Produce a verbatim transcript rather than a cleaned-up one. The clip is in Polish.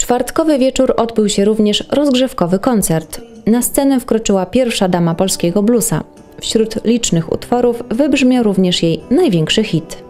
czwartkowy wieczór odbył się również rozgrzewkowy koncert. Na scenę wkroczyła pierwsza dama polskiego bluesa. Wśród licznych utworów wybrzmiał również jej największy hit.